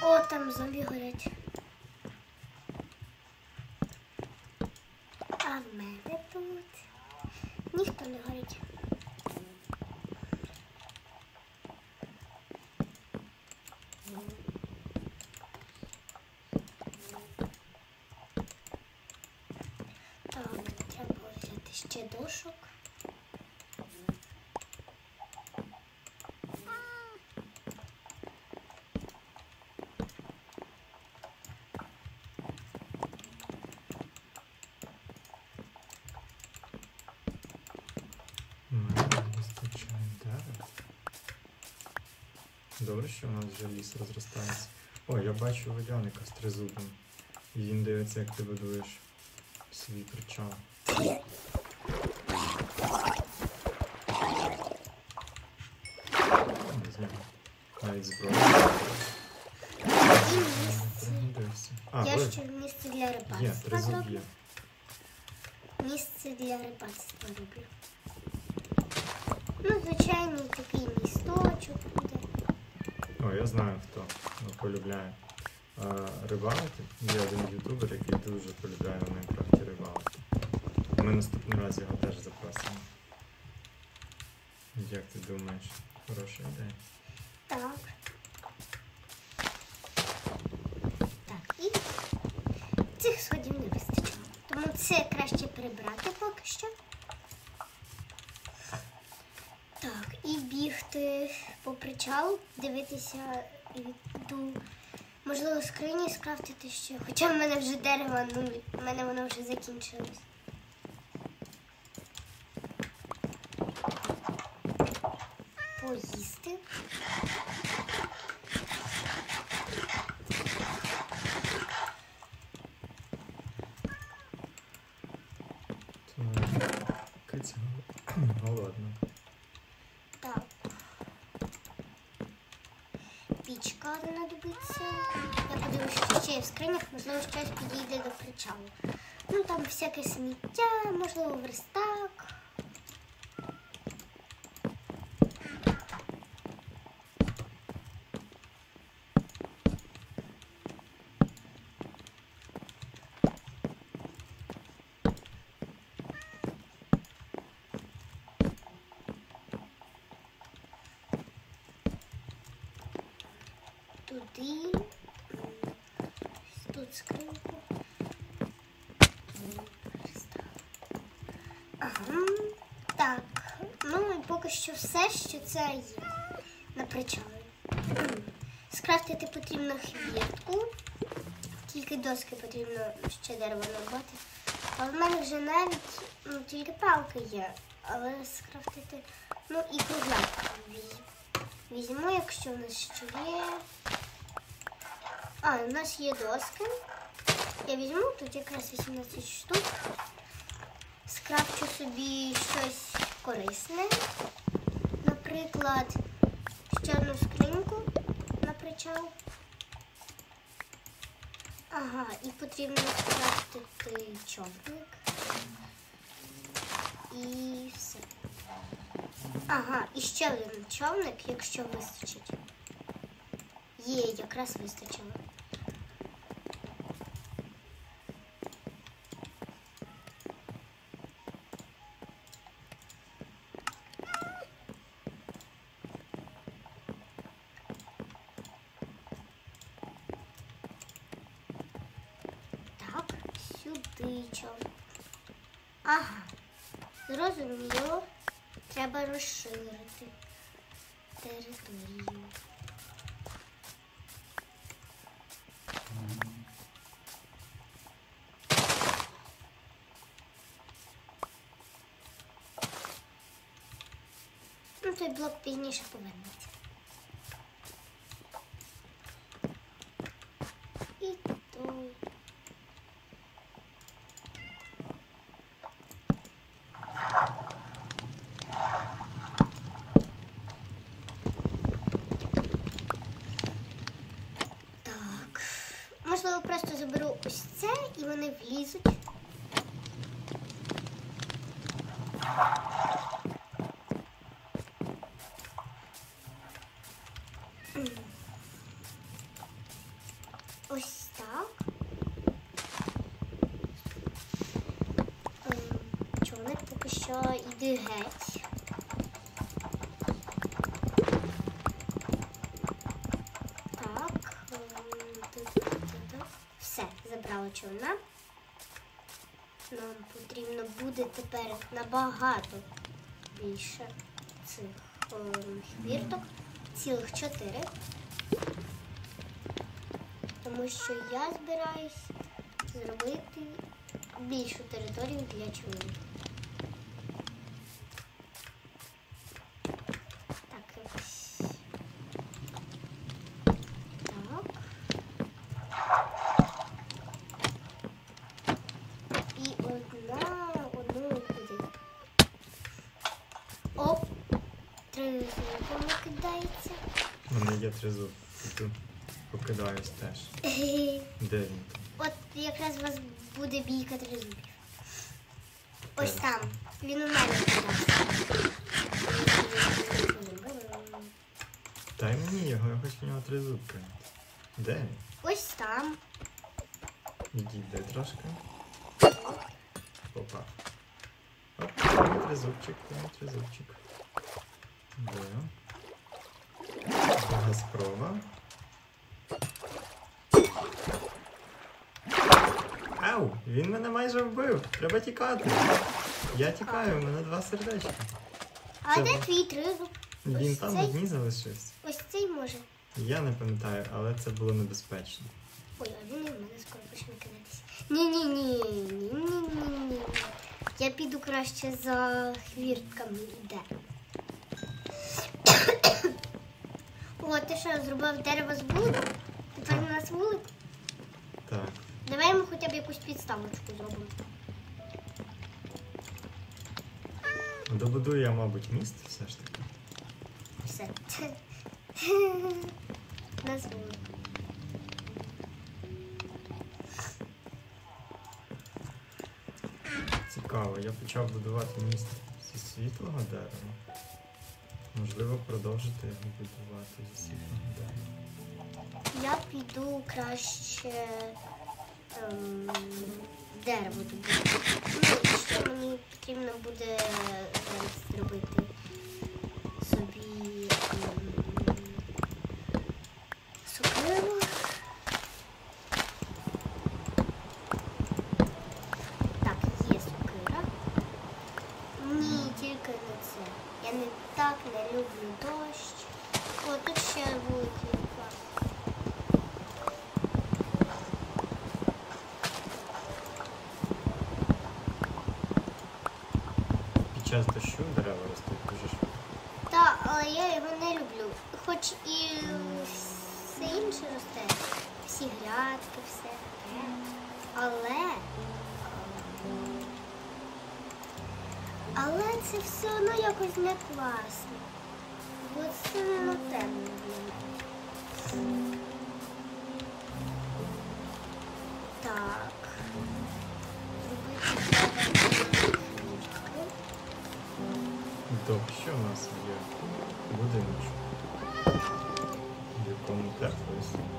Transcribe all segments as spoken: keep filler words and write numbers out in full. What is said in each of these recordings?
О, там зомбі горять. А в мене тут ніхто не горить. Так, треба взяти ще дошок. Добре, що у нас вже ліс розростається. О, я бачу водяника з тризубом. І він дивиться, як ти будуєш свій причал. Навіть зброю. А, Я ви... ще місце для рибацтва. Є, тризуб є. Місце для рибацтва роблю. Ну, звичайний такий місточок буде. О, я знаю, хто полюбляє а, рибалити. Є один ютубер, який дуже полюбляє в Майнкрафті рибалити. Ми наступний раз його теж запросимо. Як ти думаєш? Хороша ідея. Так. Так, і цих сходів не вистачило. Тому це краще прибрати поки що. Так, і бігти по причалу, дивитися йду. Можливо, скрині скрафтити ще. Хоча в мене вже дерево, ну, в мене воно вже закінчилось. Поїсти. Киця голодна. Так. Пічка знадобиться. Я подивлюся, що ще є в скринях, можливо, щось підійде до причалу. Ну, там всяке сміття, можливо, верстак. Туди, тут скриньку. Ага, так, ну і поки що все, що це є на причалі. Скрафтити потрібно хвіртку, тільки доски потрібно ще дерево нарвати. Але в мене вже навіть ну, тільки палки є, але скрафтити, ну і кругляк візьму, якщо в нас ще є. А, у нас є доски. Я візьму, тут якраз вісімнадцять штук. Скрафчу собі щось корисне. Наприклад, ще одну скриньку на причал. Ага, і потрібно скрафтити човник. І все. Ага, і ще один човник, якщо вистачить. Є, якраз вистачило. Так, сюди човник. Ага, зрозуміло. Треба розширити територію. Ну, той блок пізніше повернеться. І той. Так. Можливо, просто заберу ось це і вони влізуть. ось так. Ем, Човник поки що йде геть. Так. ем, тут-тут-тут. Все, забрала човна. Нам потрібно буде тепер набагато більше цих ем, хвірток. Цілих чотири. Тому що я збираюсь зробити більшу територію для човнів. Так, якось. Так. І одна, одну куди. Оп! Три зуби кидається. У мене є тризуб. Тут покидаюсь теж. Де він там? От якраз у вас буде бійка тризубів. Ось Так. там. Він у мене кидався. Дай мені його, я хочу в нього тризуб кинути. Де він? Ось там. Відійде трошки. Опа. Оп, мій тризубчик, мій тризубчик. Де? Друга спроба. Ау! Він мене майже вбив. Треба тікати. Я тікаю, у мене два сердечка. А Це де ви- твій тризуб? Він Ось там цей? на дні залишився. Ось цей може. Я не пам'ятаю, але це було небезпечно. Ой, а він і в мене скоро почне кидатися. Ні-ні-ні, ні-ні-ні. Я піду краще за хвіртками і деревом. О, ти що, зробив дерево з вулику? Тепер у нас вулик? Так. Давай йому хоча б якусь підставочку зробимо. Добудую я, мабуть, міст все ж таки. Все. У нас вулик. Цікаво, я почав будувати міст зі світлого дерева. Можливо, продовжити його будувати зі світлого дерева. Я піду краще ем, дерево добути. Ну, ще мені потрібно буде зараз зробити собі ем, сокиру. Так, є сокира. Ні, тільки не це. Я не так не люблю дощ. О, тут ще великий клас. Під час дощу дерева ростуть дуже швидко. Так, але я його не люблю. Хоч і все інше росте. Всі грядки, все таке. Але. Але це все одно якось не класно. Бо це не на тему для мене. Так. Зробити треба. Добре, що в нас є? Будиночок. В якому тепло і сухо.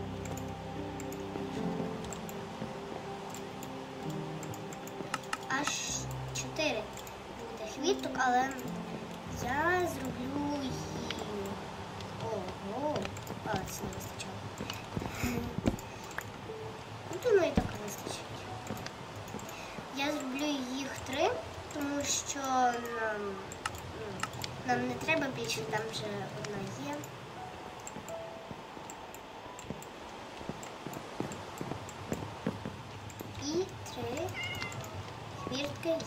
Аж чотири буде хвіток, але я зроблю її. Ого, а це не вистачало. Ну, думаю, і так вистачить. Я зроблю їх три, тому що нам, ну, нам не треба більше, там вже одна є. І три хвіртки є.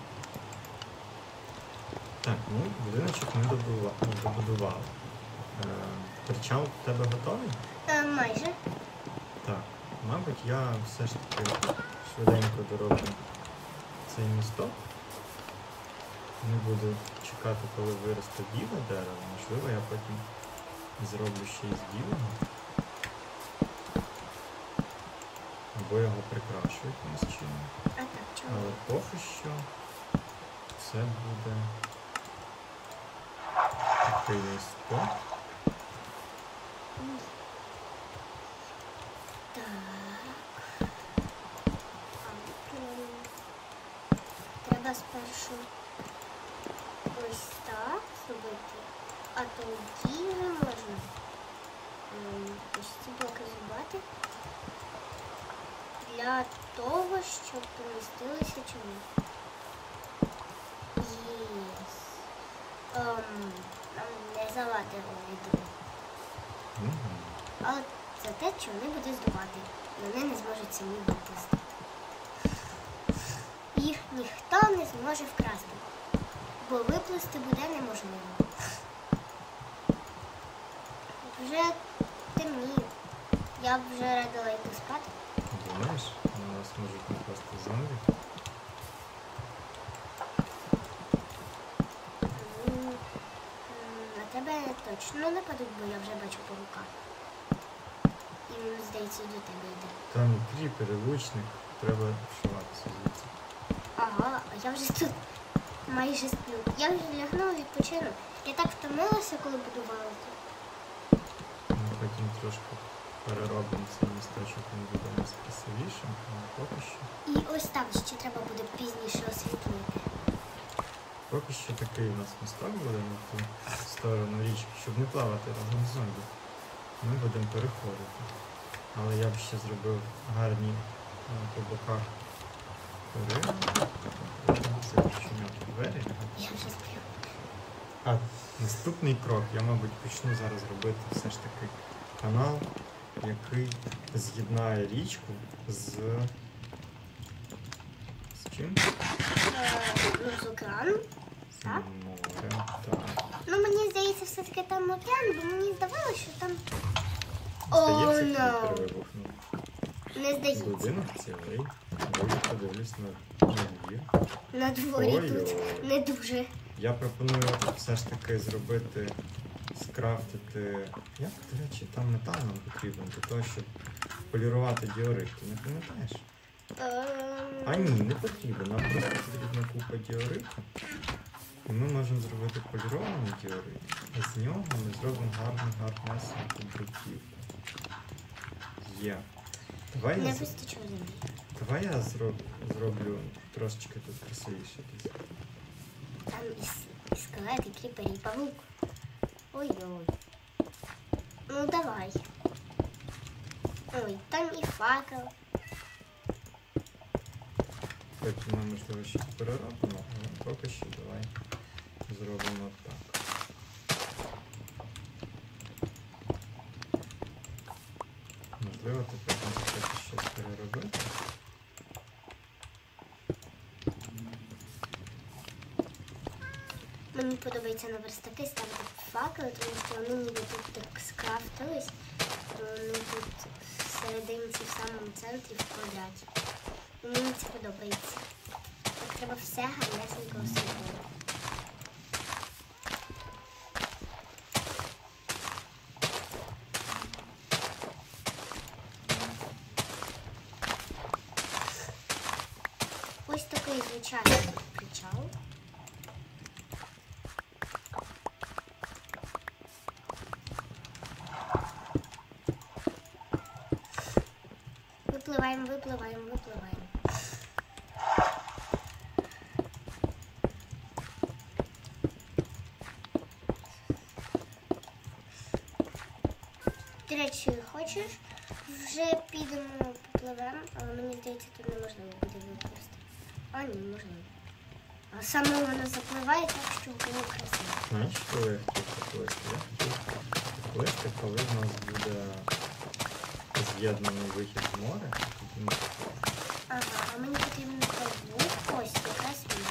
Так, ну, будиночок ми добува- добудували. Е, Причал в тебе готовий? Е, майже. Так, мабуть, я все ж таки швиденько дороблю цей місток. Не буду чекати, коли виросте біле дерево. Можливо, я потім зроблю ще із білого. Або його прикрашу якимось чином. А так, чому? Але поки що це буде такий місток. Так. спершу ось так зробити, а тоді вже можна ем, ось ці блоки зрубати для того, щоб помістилися чому. Єс. Ем, нам не завадило відео. Мгм. Але це те, що вони будуть здувати. Вони не зможуть самі виплисти. Їх ніхто не зможе вкрасти, бо виплисти буде неможливо. Вже темніє. Я б вже радила йти спати. Думаєш, на нас можуть напасти зомбі? М, На тебе точно не падуть, бо я вже бачу павука. І він, здається, до тебе йде. Там кріпери, лучник, треба вшиватися звідси. Ага, а я вже тут майже сплю. Я вже лягнула, відпочину. Я так втомилася, коли будувала тут. Ми потім трошки переробимо цей місточок, він буде у нас красивішим, але поки що. І ось там ще треба буде пізніше освітлити. Поки що такий у нас місток буде на ту сторону річки, щоб не плавати разом з зомбі. Ми будемо переходити. Але я б ще зробив гарні е, по боках перила. Це відчиняти двері. Я вже сплю. А наступний крок, я, мабуть, почну зараз робити все ж таки канал, який з'єднає річку з... з чим? Е, Ну, з океаном. З Так? морем, так. Ну, мені здається, все-таки там океан, бо мені здавалося, що там... Здається, О, кріпер no. вибухнув. Не здається. Будинок цілий. Ой, подивлюсь на, на двір. На дворі Ой-ой. тут не дуже. Я пропоную все ж таки зробити, скрафтити... Як, до речі, там метал нам потрібен для того, щоб полірувати діорит. Ти не пам'ятаєш? Ем, А ні, не потрібно. Нам просто потрібна купа діориту. І ми можемо зробити полірований діорит. А з нього ми зробимо гарну гарнесеньку бруківку. Є. Давай Не я, з- вистачило землі. давай я зроб, зроблю трошечки тут красивіше. десь. Там і, с- і скелет, і кріпер, і павук. Ой-ой. Ну, давай. Ой, там і факел. Потім ми, можливо, ще переробимо, але поки що давай зробимо так. Можливо, ти потім захочеш щось переробити. Мені подобається на верстаки ставити факели, тому що вони ніби тут так скрафтились, то вони тут всерединці, в самому центрі в квадраті. І мені це подобається. Так треба все гарнесенько освітлити. Ось такий звичайний причал. Випливаємо, випливаємо, випливаємо. До речі, хочеш, вже підемо попливемо, але мені здається, тут неможливо буде виплисти. А ні, можливо. А саме воно запливає так, що було красиво. Знаєш, коли я хотів поплисти? Я хотів поплисти, коли в нас буде з'єднаний вихід з моря. Тоді ми поплисимо. Ага, а мені потрібен павук, ось якраз він.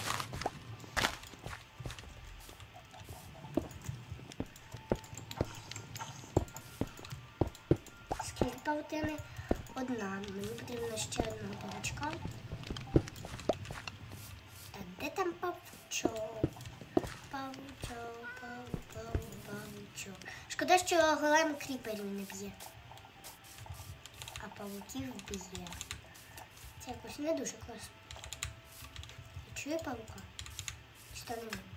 Скільки павутини? Одна. Мені потрібно ще одного павучка. Так, де там павучок? Павучок, павук, павук, павучок. Шкода, що голем кріперів не б'є. А павуків б'є. Це якось не дуже класно. Чує павука? Чи то не він?